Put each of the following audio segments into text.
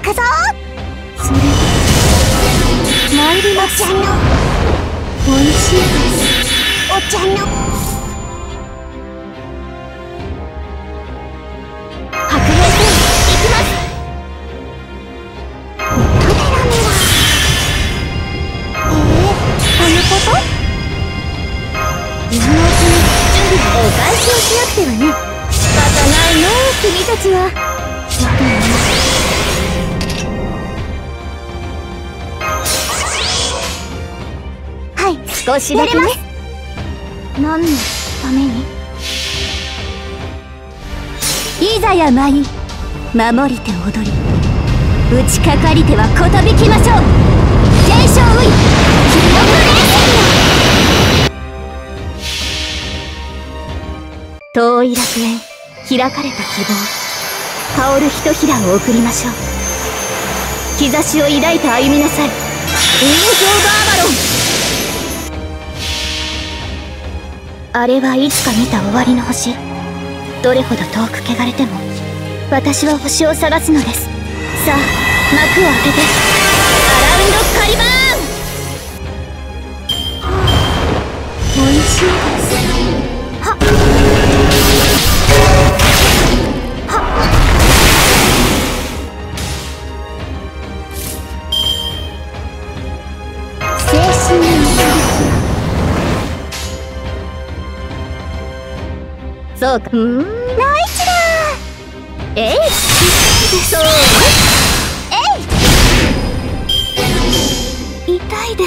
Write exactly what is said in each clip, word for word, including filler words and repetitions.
くぞ。それ参ります。お茶のおいしいです。お茶の白兵戦行きます。メラメラメラ。えー、そのこと？今のうちに準備お返しをしなくてはね。仕方ないの君たちは。はい、少しだけね。何のために？いざや舞い、守りて踊り、打ちかかりてはことびきましょう。継承うい、記憶練習。遠い楽園、開かれた希望、香るひとひらを送りましょう。兆しを抱いて歩みなさい、インフォガーバロン。あれはいつか見た終わりの星。どれほど遠く汚れても私は星を探すのです。さあ幕を開けて、アラウンドカリバーン。おいしいです。はっはっ精神のそうか。うーん、大地だ。えい、そうえい、痛いです。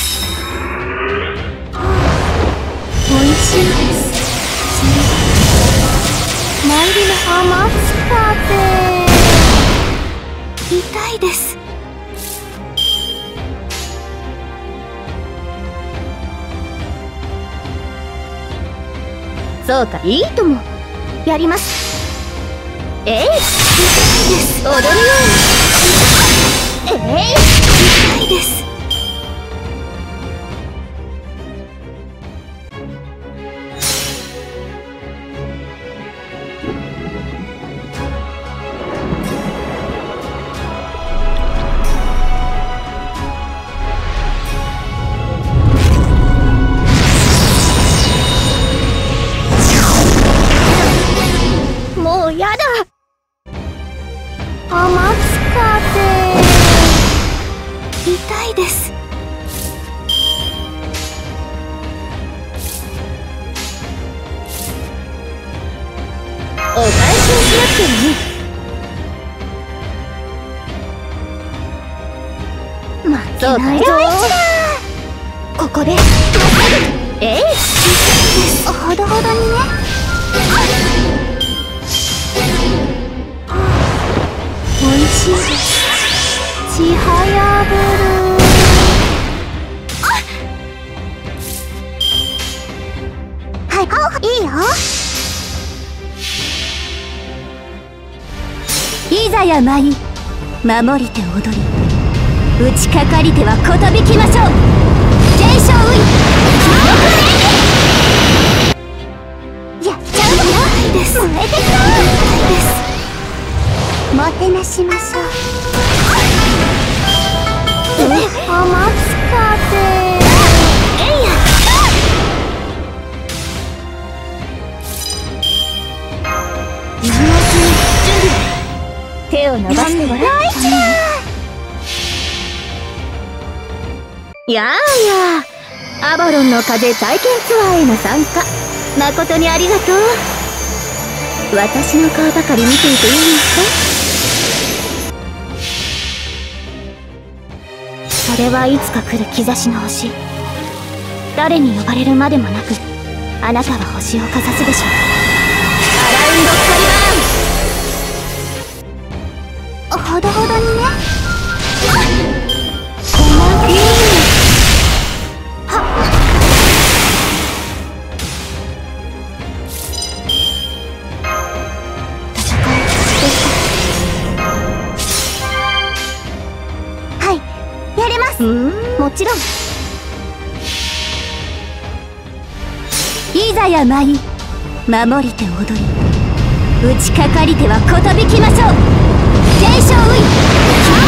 おいしいです。参りの甘つかて痛いです。そうか、いいとも。やります。えい、痛いです。踊るように。えい、痛いです。もうやだ。甘つかて痛いです。お返しをしなくてもいい。負けないぞ。ここでえい、ほどほどにね。おいしいです。ちはやぶる。はい、いいよ。いざや舞い、守りて踊り、打ちかかりてはことびきましょう。継承うい、やっちゃうのよ。燃えてきた。痛いです。もてなしましょう。え、甘つかてえいや。今のうちに準備。手を伸ばしてごらん。大地だ。やあやあ、アバロンの風体験ツアーへの参加誠にありがとう。私の顔ばかり見ていていいのか？それはいつか来る兆しの星。誰に呼ばれるまでもなくあなたは星をかざすでしょう。アラウンドカリバーン。ほどほどにね。このビーム。はっ。戦いでした。はい、やれます。うん、もちろん。いざや舞い、守りて踊り、打ちかかりてはことびきましょう。 継承ウイ